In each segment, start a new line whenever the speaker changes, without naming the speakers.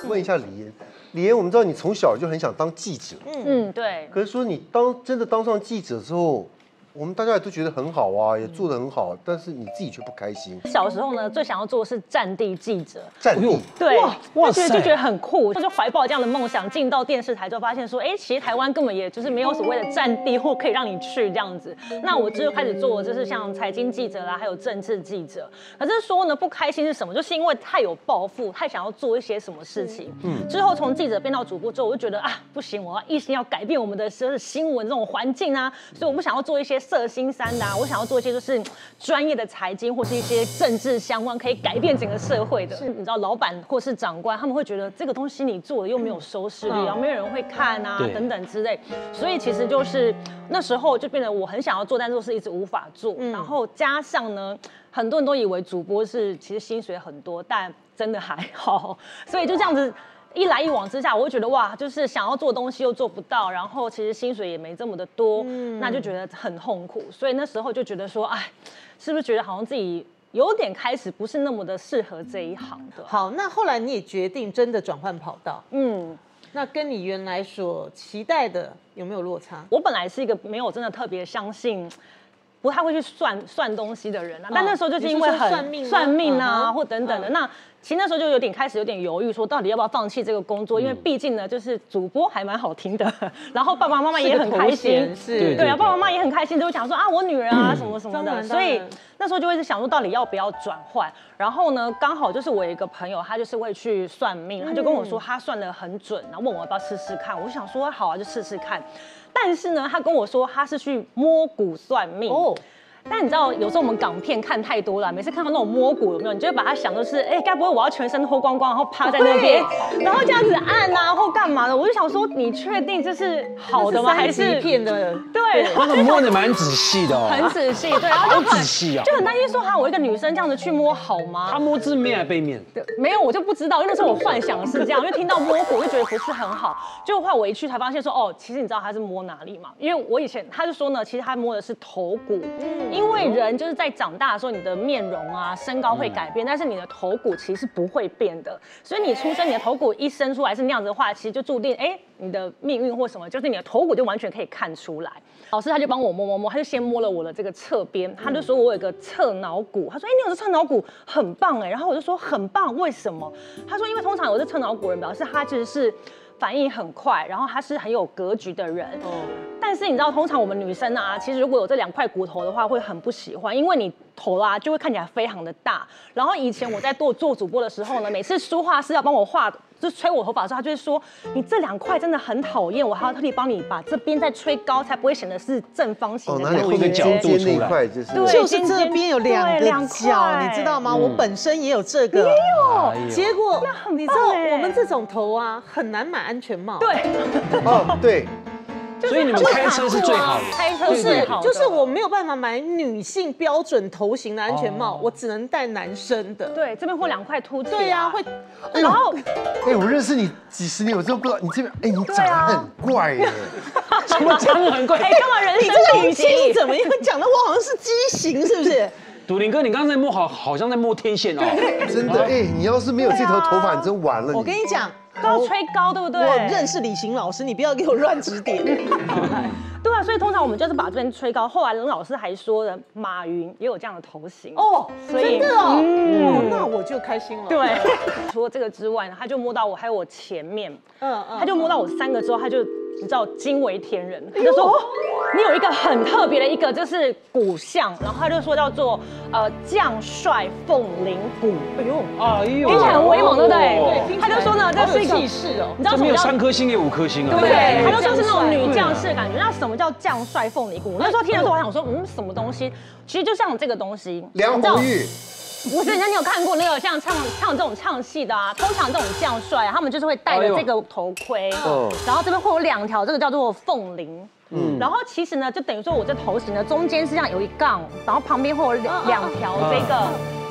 问一下李妍，李妍，我们知道你从小就很想当记者，
对。
可是说你真的当上记者之后，我们大家也都觉得很好啊，也做得很好，但是你自己却不开心。
小时候呢，最想要做的是战地记者。
战地，
对，就觉得很酷，就怀抱这样的梦想，进到电视台之后发现说，其实台湾根本也就是没有所谓的战地或可以让你去这样子。那我就开始做，就是像财经记者啦，还有政治记者。可是说呢，不开心是什么？就是因为太有抱负，太想要做一些什么事情。之后从记者变到主播之后，我就觉得啊，不行，我要一心要改变我们的就是新闻这种环境啊，所以我不想要做一些色心三的啊，我想要做一些就是专业的财经或是一些政治相关，可以改变整个社会的。你知道，老板或是长官他们会觉得这个东西你做的又没有收视率，然后没有人会看啊，等等之类。所以其实就是那时候就变得我很想要做，但是一直无法做。然后加上呢，很多人都以为主播是其实薪水很多，但真的还好。所以就这样子。一来一往之下，我就觉得哇，就是想要做东西又做不到，然后其实薪水也没这么的多，那就觉得很痛苦。所以那时候就觉得说，哎，是不是觉得好像自己有点开始不是那么的适合这一行的？
好，那后来你也决定真的转换跑道，那跟你原来所期待的有没有落差？
我本来是一个没有真的特别相信。不太会去算东西的人啊，但那时候就是因为很算命啊，或等等的。那其实那时候就开始有点犹豫，说到底要不要放弃这个工作？因为毕竟呢，就是主播还蛮好听的，然后爸爸妈妈也很开心，对啊，爸爸妈妈也很开心，都讲说啊，我女儿啊什么什么的，所以那时候就会是想说，到底要不要转换？然后呢，刚好就是我有一个朋友，他就是会去算命，他就跟我说他算得很准，然后问我要不要试试看。我想说好啊，就试试看。但是呢，他跟我说他是去摸骨算命。但你知道，有时候我们港片看太多了，每次看到那种摸骨有没有，你就会把它想的是，该不会我要全身脱光光，然后趴在那边，然后这样子按啊或干嘛的？我就想说，你确定这是好的吗？还是
骗的？
对，
他们摸的蛮仔细的哦，
很仔细，对，然后就
好仔细啊，
就很担心说，我一个女生这样子去摸好吗？
他摸正面还背面？
没有，我就不知道，因为那时候我幻想是这样，因为听到摸骨就觉得不是很好，结果后来我一去才发现说，其实你知道他是摸哪里吗？因为我以前他就说呢，其实他摸的是头骨，因为人就是在长大的时候，你的面容啊、身高会改变，但是你的头骨其实是不会变的。所以你出生，你的头骨一生出来是那样子的话，其实就注定你的命运或什么，就是你的头骨就完全可以看出来。老师他就帮我摸，他就先摸了我的这个侧边，他就说我有一个侧脑骨，他说你有这侧脑骨很棒然后我就说很棒，为什么？他说因为通常有这侧脑骨人表示他其实是反应很快，然后他是很有格局的人。但是你知道，通常我们女生啊，其实如果有这2块骨头的话，会很不喜欢，因为你头啊就会看起来非常的大。然后以前我在做主播的时候呢，每次梳化师要帮我画，就吹我头发的时候，他就会说你这2块真的很讨厌，我还要特地帮你把这边再吹高，才不会显得是正方形的感觉。
有一个角度出来，
就是这边有2个角，你知道吗？我本身也有这个，
也有。
结果你知道
我
们这种头啊，很难买安全帽。
对，
对。
所以你们开车是最好的，
开车是最好的，
就是我没有办法买女性标准头型的安全帽，我只能戴男生的。
对，这边会2块凸起。
对呀，会。
然后，
我认识你几十年，我真的不知道你这边，你长得很怪
什么长得很怪？
干嘛人生
的语气是怎么样讲的？我好像是畸形，是不是？
笃林哥，你刚才在摸好像在摸天线哦。
真的，你要是没有这头头发，你真完了。
我跟你讲。
都要吹高，对不对？
我认识李行老师，你不要给我乱指点。
对啊，所以通常我们就是把这边吹高。后来任老师还说了，马云也有这样的头型
真的哦，那我就开心了。
对，除了这个之外呢，他就摸到我，还有我前面，他就摸到我3个之后，他就你知道惊为天人，他就说你有一个很特别的一个就是骨相，然后他就说叫做将帅凤麟骨。听起来很威猛，对不对？他就说呢，这是一个
气势哦，
你知道什么叫
没有3颗星也5颗星啊？
对，他就说是那种女将士的感觉。那什么叫将帅凤麟骨？那时候听的时候，我想说，什么东西？其实就像这个东西，
梁红玉。
不是，你有看过那个像唱这种唱戏的啊？通常这种将帅啊，他们就是会戴着这个头盔，然后这边会有2条，这个叫做凤翎。然后其实呢，就等于说我这头型呢，中间是这样有一杠，然后旁边会有2条这个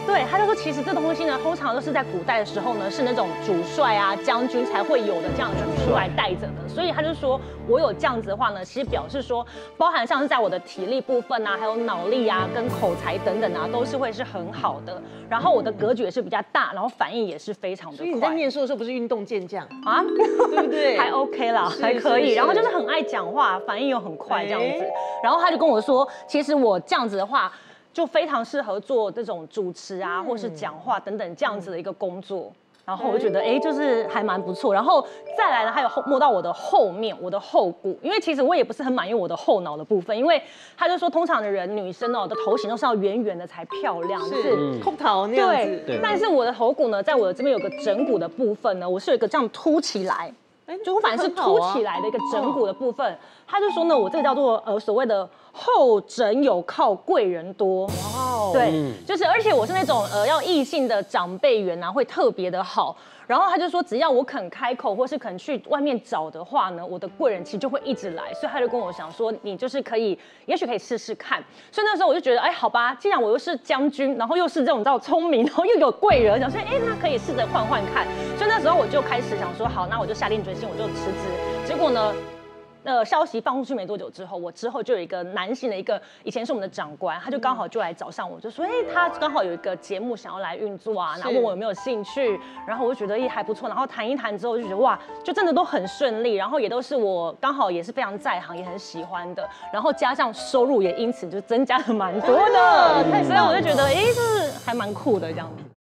对，他就说其实这东西呢，通常都是在古代的时候呢，是那种主帅啊、将军才会有的这样的出来带着的。所以他就说我有这样子的话呢，其实表示说，包含像是在我的体力部分啊，还有脑力啊、跟口才等等啊，都是会是很好的。然后我的格局也是比较大，然后反应也是非常的快。
所以你在念书的时候不是运动健将
啊，
对不对？
还 OK 啦，还可以。然后就是很爱讲话，反应又很快这样子。然后他就跟我说，其实我这样子的话，就非常适合做这种主持啊，或是讲话等等这样子的一个工作。然后我就觉得，就是还蛮不错。然后再来呢，还有摸到我的后面，我的后骨，因为其实我也不是很满意我的后脑的部分，因为他就说，通常的人女生的头型都是要圆圆的才漂亮，
是空桃那样子。
对，但是我的头骨呢，在我的这边有个枕骨的部分呢，我是有一个这样凸起来。就我反正是凸起来的一个枕骨的部分，他就说呢，我这个叫做所谓的后枕有靠贵人多，哇，对，就是而且我是那种要异性的长辈缘啊会特别的好，然后他就说只要我肯开口或是肯去外面找的话呢，我的贵人其实就会一直来，所以他就跟我讲说你就是可以，也许可以试试看，所以那时候我就觉得好吧，既然我又是将军，然后又是这种叫聪明，然后又有贵人，想说那可以试着换换看，所以那时候我就开始想说好，那我就下定决心我就辞职，结果呢。消息放出去没多久之后，我之后就有一个男性的一个以前是我们的长官，他就刚好就来找上我，就说他刚好有一个节目想要来运作啊，然后问我有没有兴趣，然后我就觉得还不错，然后谈一谈之后就觉得哇，就真的都很顺利，然后也都是我刚好也是非常在行也很喜欢的，然后加上收入也因此就增加了蛮多的，所以我就觉得就是还蛮酷的这样子。